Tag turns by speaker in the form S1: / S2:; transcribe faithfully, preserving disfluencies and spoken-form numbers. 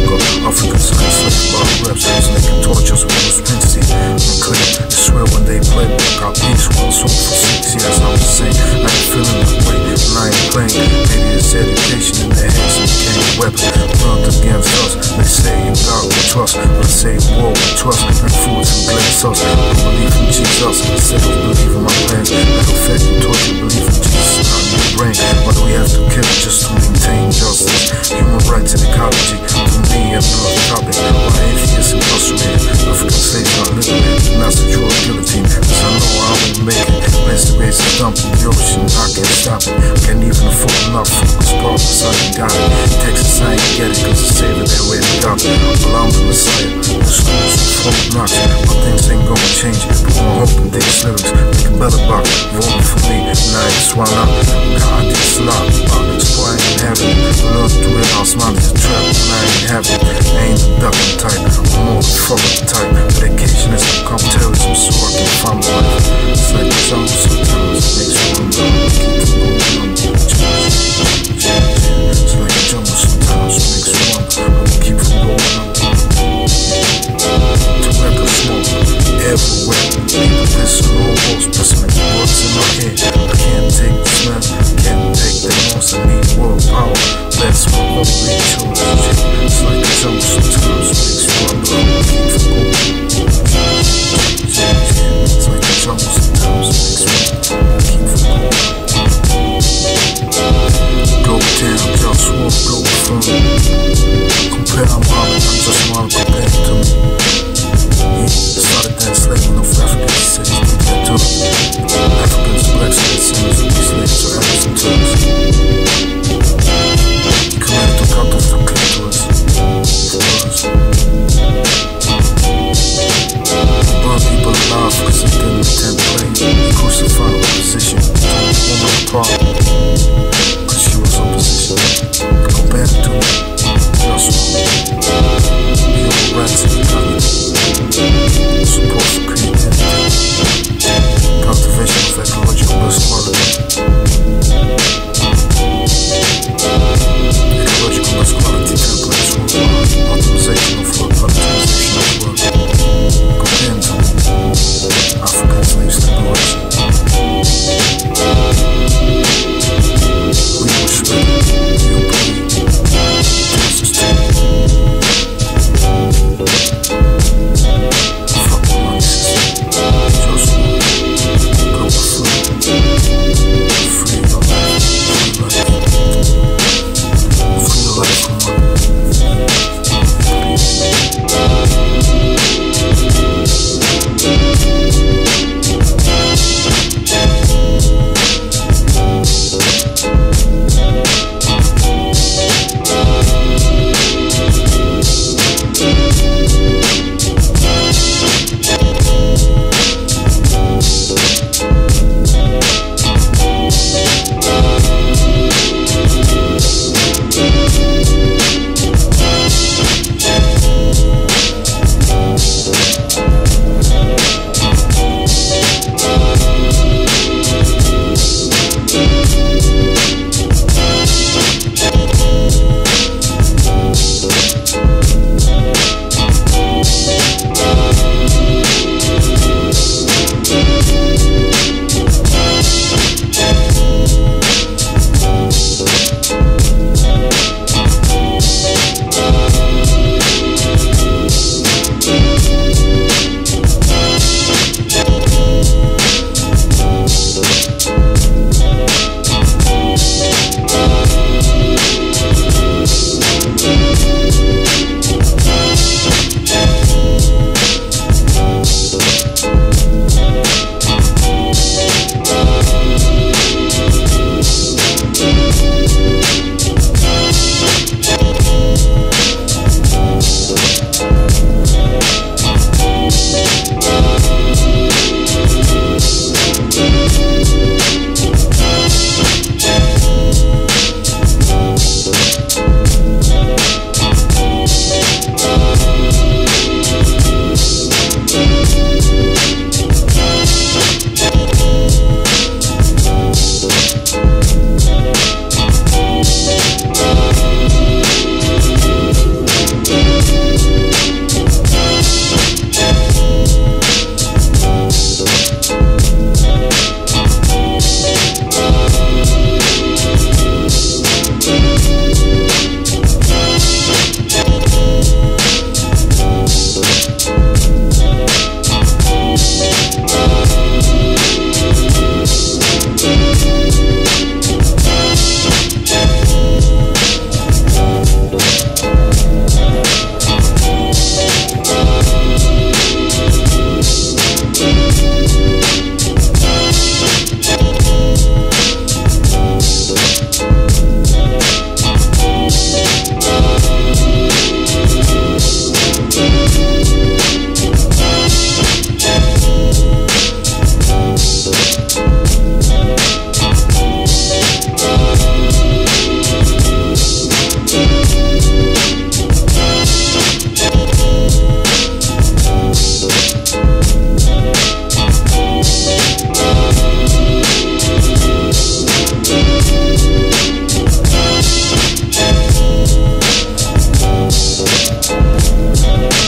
S1: ago. Africans are enslaved by reps, so they can torture us with those fantasy. Unclear, I swear when they play back our peace, one song for six years, I'm the same. I ain't feeling that way, and I ain't playing. Maybe it's education in their hands and became a weapon. Burned against us, they say in God we trust, but I say war we trust, and foods and glass us. I don't believe in Jesus, I said I believe in my plans. Matter of fact, you torture, believe in Jesus, not in your brain. Why do we have to kill just to maintain justice? Human rights and ecology, to me another topic. Why atheists incarcerated, African slaves not liberated, not secure guillotine, cause I know I won't make it. Where's the base is dumped in the ocean, I can't stop it. Can't even afford enough focus problems, I ain't got it. Texas, I ain't get it, cause the savior they way to got it. Well, I'm the messiah, the schools are full of knocks, but things ain't gonna change. Put my hope in these lyrics, make a better box, voting for me, and I ain't swallow. God, it's not, uh, so I ain't having it. I learned to real house, mine is a trap, and I ain't having it. I ain't the ducking type, I'm more the fucking type. Dedication is to come terrorism so I can find my life. It's like the jungle sometimes, it makes you wonder, keep from going on. It's like the jungle sometimes, it makes you wonder, keep from going on. Tobacco smoke, everywhere. People listen almost, specimen words in my head. I can't take the smell, can't take the noise. I need world power, that's my only choice. It's like the jungle sometimes, it makes you wonder, keep from going on. It's like the jungle sometimes, it makes me keep from going on. Go down, JustWar, Globalfirm. Compare I'm hollering, I just wanna compare it to me. Yeah, started that enslavement of African cities, they took Africans, blacks, and sinners, and slaves are Arabs and Turks. Commanded to cut off the clitoris for us. Burn people alive cause they didn't attend play. Crucified opposition, torn a woman apart cause she was opposition. Compared to JustWar. Peace.